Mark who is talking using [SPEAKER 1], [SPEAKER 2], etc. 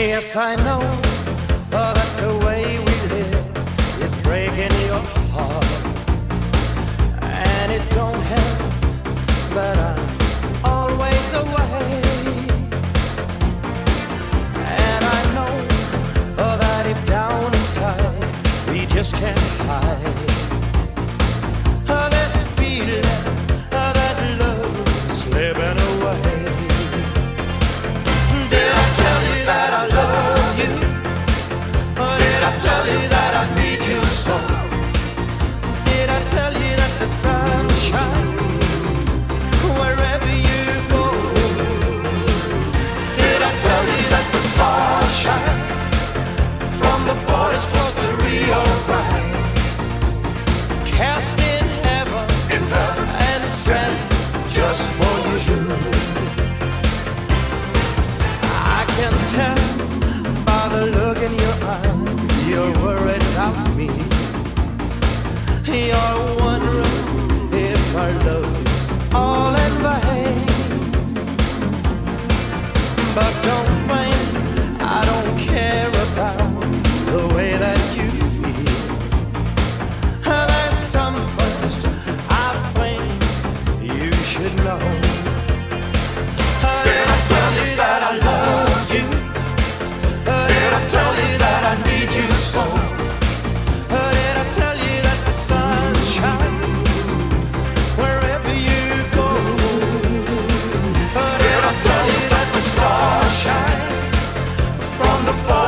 [SPEAKER 1] Yes, I know that the way we live is breaking your heart, and it don't help that I'm always away. And I know that if down inside we just can't hide this feeling that love's slipping away. Did I tell you that I love you? Or did I tell you that I need you so? Did I tell you that the sun shines wherever you go? Did I tell you that the stars shine from the borders across the Rio Grande, cast in heaven, and sent just for you? I can tell by the look in your eyes you're worried about me. You're wondering if our love's all in vain. But don't think I don't care about the way that you feel. There's something I think you should know. Did I tell you that I love you? Did I tell you that I need you so? Did I tell you that the sun shines wherever you go? Did I tell you that the stars shine from the bottom